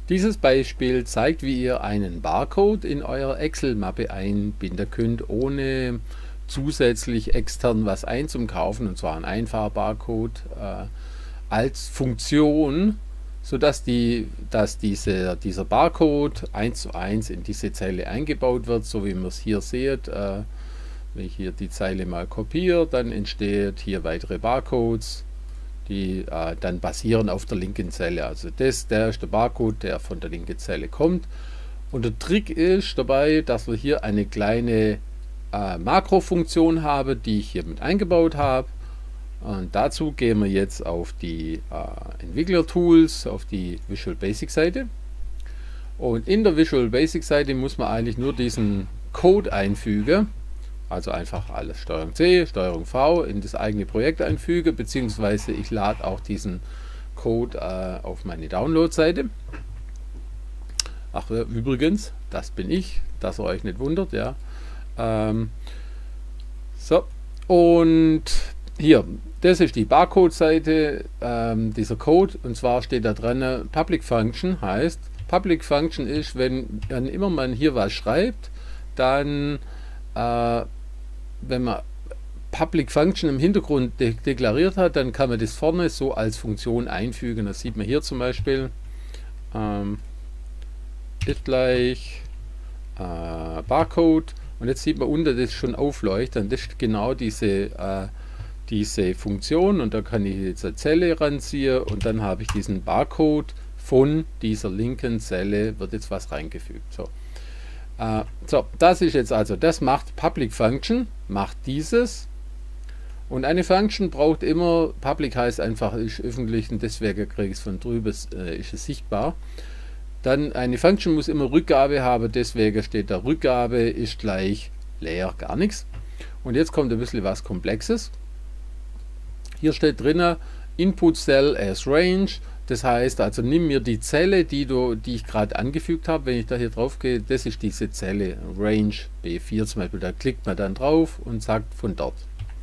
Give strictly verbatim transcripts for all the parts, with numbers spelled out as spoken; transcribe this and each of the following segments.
Dieses Beispiel zeigt, wie ihr einen Barcode in eurer Excel-Mappe einbinden könnt, ohne zusätzlich extern was einzukaufen, und zwar ein Einfahrbarcode äh, als Funktion, sodass die, dass diese, dieser Barcode eins zu eins in diese Zeile eingebaut wird, so wie man es hier seht. Äh, wenn ich hier die Zeile mal kopiere, dann entsteht hier weitere Barcodes, die äh, dann basieren auf der linken Zelle. Also das, der ist der Barcode, der von der linken Zelle kommt. Und der Trick ist dabei, dass wir hier eine kleine äh, Makrofunktion haben, die ich hier mit eingebaut habe. Und dazu gehen wir jetzt auf die äh, Entwickler-Tools, auf die Visual Basic Seite. Und in der Visual Basic Seite muss man eigentlich nur diesen Code einfügen. Also einfach alles Steuerung C, Steuerung V in das eigene Projekt einfügen, beziehungsweise ich lade auch diesen Code äh, auf meine Download-Seite. Ach, äh, übrigens, das bin ich, dass ihr euch nicht wundert, ja. Ähm, so, und hier, das ist die Barcode-Seite, ähm, dieser Code, und zwar steht da drin, Public Function heißt, Public Function ist, wenn, wenn immer man hier was schreibt, dann äh, wenn man Public Function im Hintergrund de deklariert hat, dann kann man das vorne so als Funktion einfügen. Das sieht man hier zum Beispiel. Ähm, ist gleich äh, Barcode, und jetzt sieht man unten das schon aufleuchten. Das ist genau diese, äh, diese Funktion, und da kann ich jetzt eine Zelle ranziehen und dann habe ich diesen Barcode von dieser linken Zelle, wird jetzt was reingefügt. So. Uh, so, das ist jetzt also, das macht Public Function, macht dieses, und eine Function braucht immer, Public heißt einfach, ist öffentlich, und deswegen kriege ich es von drüben, äh, ist es sichtbar. Dann eine Function muss immer Rückgabe haben, deswegen steht da Rückgabe ist gleich leer, gar nichts. Und jetzt kommt ein bisschen was Komplexes. Hier steht drin, Input Cell as Range. Das heißt, also nimm mir die Zelle, die, du, die ich gerade angefügt habe. Wenn ich da hier drauf gehe, das ist diese Zelle, Range B vier zum Beispiel. Da klickt man dann drauf und sagt von dort.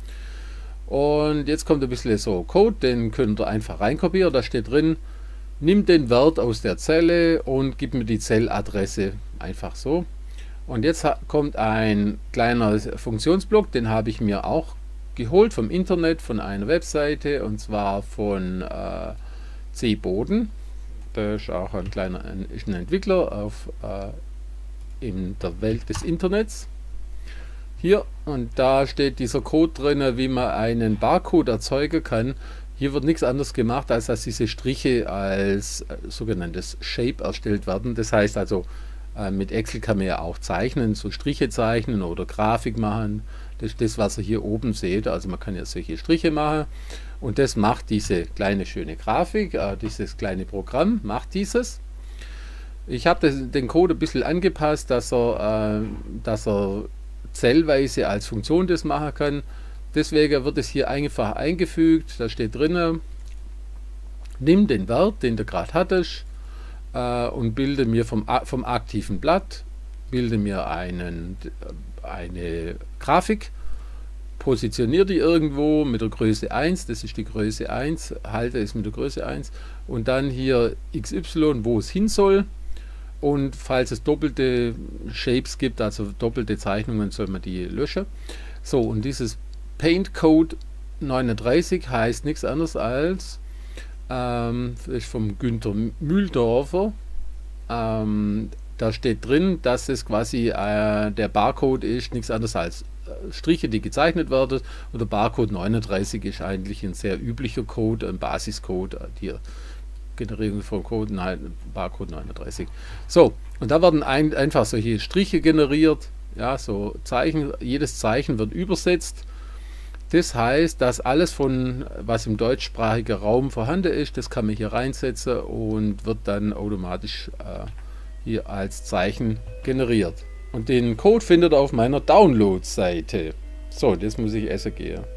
Und jetzt kommt ein bisschen so Code, den könnt ihr einfach reinkopieren. Da steht drin, nimm den Wert aus der Zelle und gib mir die Zelladresse. Einfach so. Und jetzt kommt ein kleiner Funktionsblock, den habe ich mir auch geholt vom Internet, von einer Webseite, und zwar von äh, C-Boden. Da ist auch ein kleiner ein, ist ein Entwickler auf, äh, in der Welt des Internets. Hier, und da steht dieser Code drin, wie man einen Barcode erzeugen kann. Hier wird nichts anderes gemacht, als dass diese Striche als äh, sogenanntes Shape erstellt werden. Das heißt also, äh, mit Excel kann man ja auch zeichnen, so Striche zeichnen oder Grafik machen. Das ist das, was ihr hier oben seht. Also man kann ja solche Striche machen. Und das macht diese kleine schöne Grafik, äh, dieses kleine Programm macht dieses. Ich habe den Code ein bisschen angepasst, dass er, äh, dass er zellweise als Funktion das machen kann. Deswegen wird es hier einfach eingefügt. Da steht drin, nimm den Wert, den du gerade hattest, äh, und bilde mir vom, vom aktiven Blatt, bilde mir einen, eine Grafik. Positioniere die irgendwo mit der Größe eins, das ist die Größe eins, halte es mit der Größe eins, und dann hier X Y, wo es hin soll, und falls es doppelte Shapes gibt, also doppelte Zeichnungen, soll man die löschen. So, und dieses Paint Code neununddreißig heißt nichts anderes als, ähm, ist vom Günther Mühldorfer, ähm, da steht drin, dass es quasi äh, der Barcode ist, nichts anderes als Striche, die gezeichnet werden, und der Barcode neununddreißig ist eigentlich ein sehr üblicher Code, ein Basiscode, die Generierung von Code, nein, Barcode neununddreißig. So, und da werden ein, einfach solche Striche generiert, ja, so Zeichen, jedes Zeichen wird übersetzt. Das heißt, dass alles von, was im deutschsprachigen Raum vorhanden ist, das kann man hier reinsetzen und wird dann automatisch äh, hier als Zeichen generiert. Und den Code findet ihr auf meiner Download-Seite. So, das muss ich essen gehen.